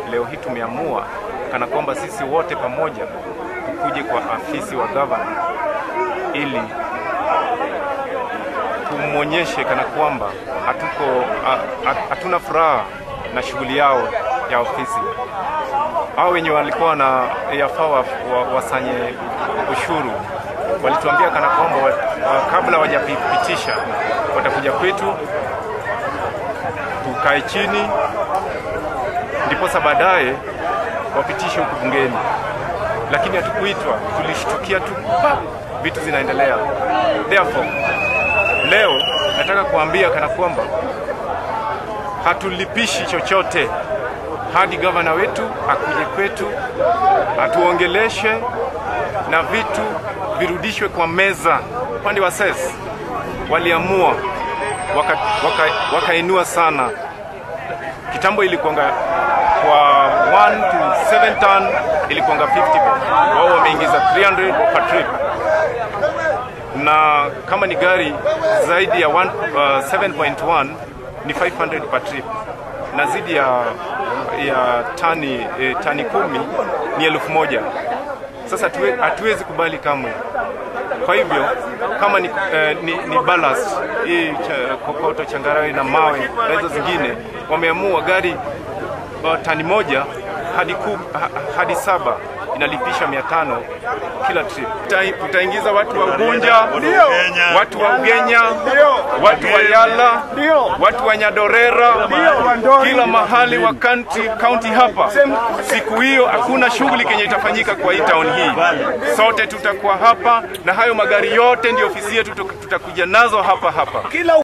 leo hii tumeamua kana kwamba sisi wote pamoja tukuje kwa afisi wa governor ili tumuonyeshe kana kwamba hatuna furaha na shughuli yao ya ofisi. Hao wenye walikuwa na yafaa wasanye ushuru walituambia kana kwamba kabla hawajapitisha watakuja kwetu tukae chini ndipo baadaye wapitishe huko bungeni, lakini hatukuitwa. Tulishtukia tu vitu zinaendelea. Therefore leo nataka kuambia kana kwamba hatulipishi chochote hadi governor wetu akuje kwetu atuongeleshe na vitu virudishwe kwa meza. Upande wa SES waliamua wakainua sana. Kitambo ilikuanga kwa 1 to 7 ton ilikuanga 50 bob. Wao wameingiza 300 per trip. Na kama ni gari zaidi ya 7.1 ni 500 per trip. Na zaidi ya tani 10 ni 1000. Sasa hatuwezi kubali kamwe. Kwa hivyo kama ni ballast hii kokoto, changarawe na mawe na hizo zingine, wameamua gari tani moja hadi 7 inalipisha 500 kila trip. Tutaingiza watu wa Gunja, watu wa Ugenya, watu wa Yala, watu wa Nyadorera, kila mahali wa county hapa. Siku hiyo hakuna shughuli kenye itafanyika kwa hii town hii. Sote tutakuwa hapa na hayo magari yote ndio ofisi yetu tutakuja nazo hapa.